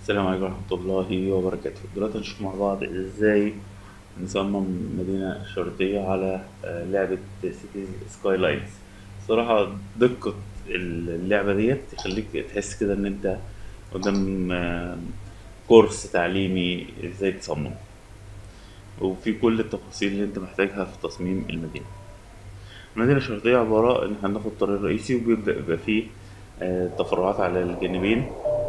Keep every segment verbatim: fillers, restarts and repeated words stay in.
السلام عليكم ورحمة الله وبركاته. دلوقتي هنشوف مع بعض ازاي نصمم مدينة شرطية على آه، لعبة سيتيز سكاي لاينز. صراحة دقة اللعبة ديت تخليك تحس كده ان انت قدام آه، كورس تعليمي ازاي تصمم، وفي كل التفاصيل اللي انت محتاجها في تصميم المدينة. المدينة الشرطية عبارة ان احنا هناخد الطريق الرئيسي وبيبدأ يبقى فيه آه، تفرعات على الجانبين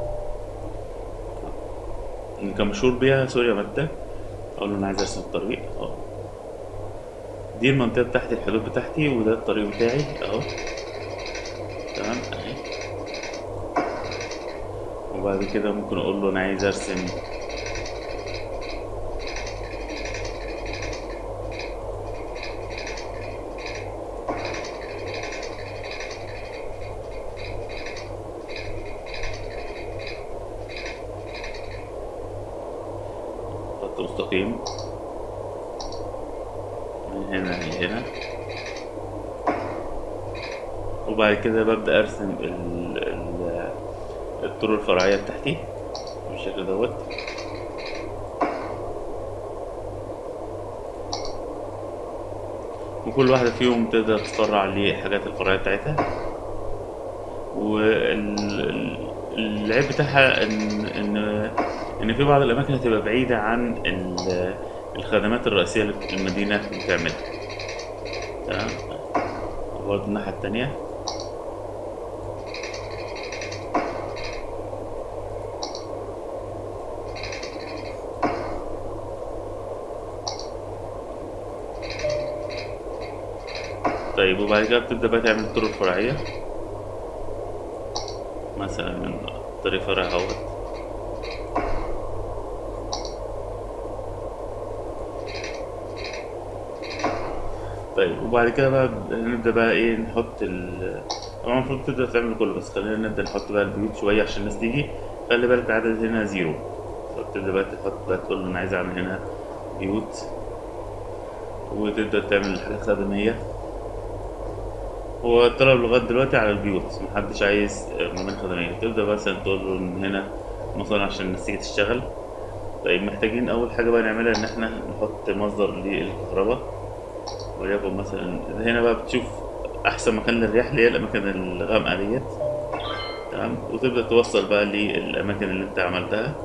اللي كان مشهور بيها سوريا مادة. اقول له انا عايز ارسم الطريق اه دي المنطقة بتاعتي، الحدود بتاعتي، وده الطريق بتاعي اهو. تمام اهي. وبعد كده ممكن اقول له انا عايز ارسم خط مستقيم من هنا لهنا. وبعد كده ببدأ ارسم ال... ال... الطرق الفرعية بتاعتي بالشكل دوت. وكل واحدة فيهم تقدر تفرع لحاجات الفرعية بتاعتها. والعيب بتاعها ان ان ان في بعض الاماكن هتبقى بعيدة عن ال- الخدمات الرئيسية اللي المدينة بتعملها. تمام. وبرضه الناحية التانية. طيب وبعد كده بتبدأ بقى تعمل الطرق الفرعية، مثلا من طريق فرع اهوت. طيب وبعد كده بقى نبدأ بقى ايه نحط ال طبعا المفروض تبدأ تعمل كله، بس خلينا نبدأ نحط بقى البيوت شوية عشان الناس تيجي. خلي بالك العدد هنا زيرو، فبتبدأ بقى تحط بقى تقول له أنا عايز أعمل هنا بيوت، وتبدأ تعمل حاجات خدمية. هو الطلب لغاية دلوقتي على البيوت، محدش عايز مباني خدمية. تبدأ مثلا تقول له إن هنا مصانع عشان الناس تيجي تشتغل. طيب محتاجين أول حاجة بقى نعملها إن احنا نحط مصدر للكهرباء، وليكن مثلا هنا بقى بتشوف أحسن مكان للرياح اللي هي الأماكن الغامقة ديت. تمام. وتبدأ توصل بقى للأماكن اللي أنت عملتها.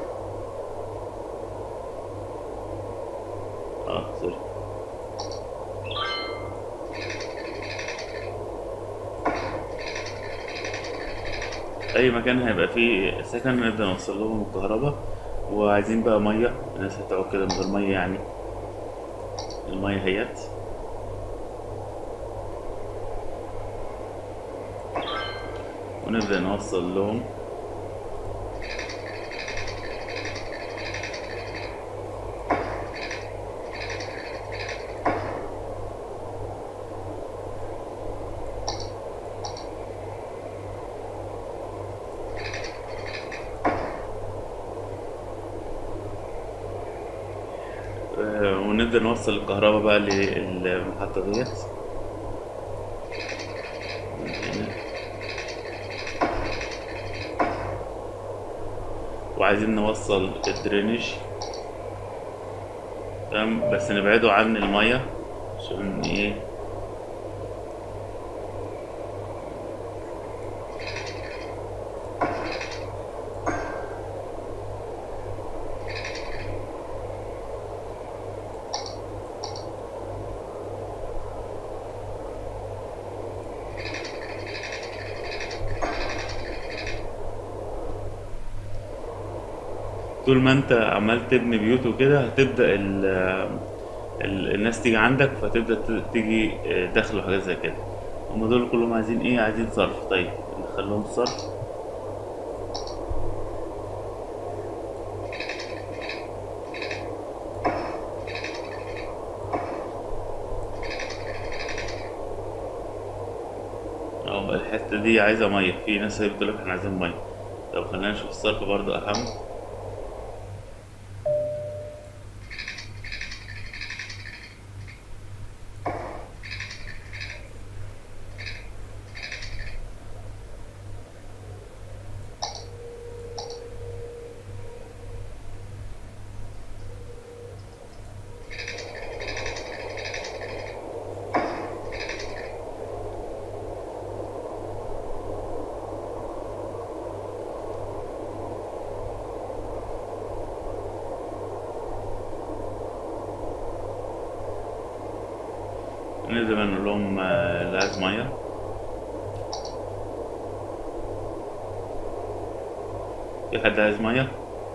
اه سوري. أي مكان هيبقى فيه سكن نبدأ نوصل لهم الكهرباء. وعايزين بقى مية، الناس هتقعد كده من غير مية يعني. المية هيت. ونبدأ نوصل لهم. آه، ونبدأ نوصل الكهرباء بقى للمحطة ديت من هنا. وعايزين نوصل الدرينج. تمام، بس نبعده عن المية عشان ايه. طول ما انت عمال تبني بيوت وكده هتبدأ ال ال الناس تيجي عندك، فتبدأ ت- تيجي آه، دخل وحاجات زي كده. هما دول كلهم عايزين ايه؟ عايزين صرف. طيب ندخلهم صرف. اه الحتة دي عايزة مية، في ناس هي بتقولك احنا عايزين مية. طب خلينا نشوف الصرف برضه أهم. ننزل بقى نقول لهم آه، اللي عايز مية. في حد عايز مية؟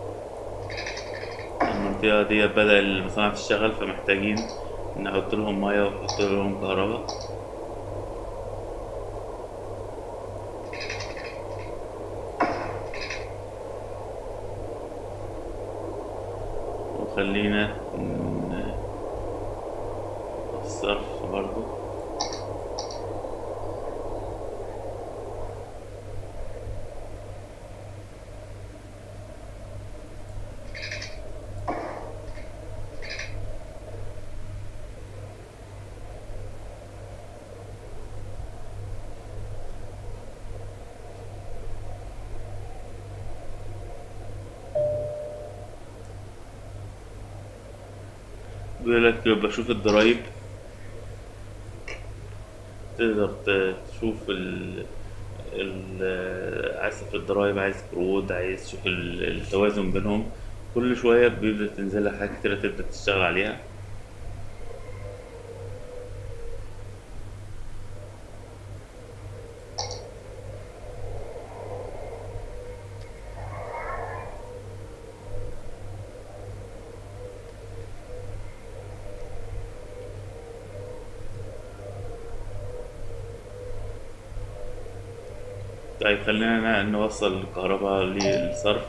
المنطقة دي بدأ المصانع تشتغل، فمحتاجين نحط لهم مية ونحط لهم كهرباء. وخلينا ن- الصرف برضو. بيقولك بشوف الضرايب، تقدر ت- تشوف ال ال عايز في الضرايب، عايز قروض، عايز تشوف ال- التوازن بينهم. كل شوية بيبدأ تنزل لك حاجات كتيرة تبدأ تشتغل عليها. طيب خلينا نوصل الكهرباء للصرف.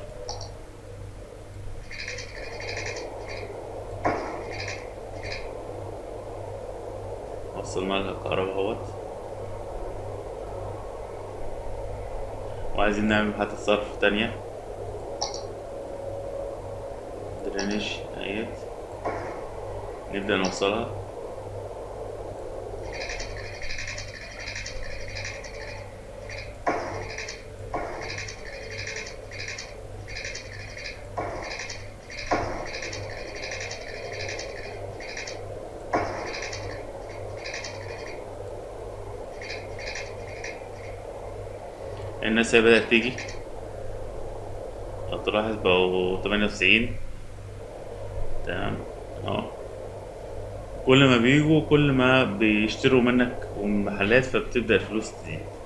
وصلنا لها الكهرباء اهوت، وعايزين نعمل محطة صرف تانية. درينج اهيت، نبدأ نوصلها. الناس هي بدأت تيجي، لو تلاحظ بقوا تمانية وتسعين. تمام اهو. كل ما بيجوا كل ما بيشتروا منك ومن محلات، فبتبدأ الفلوس تزيد.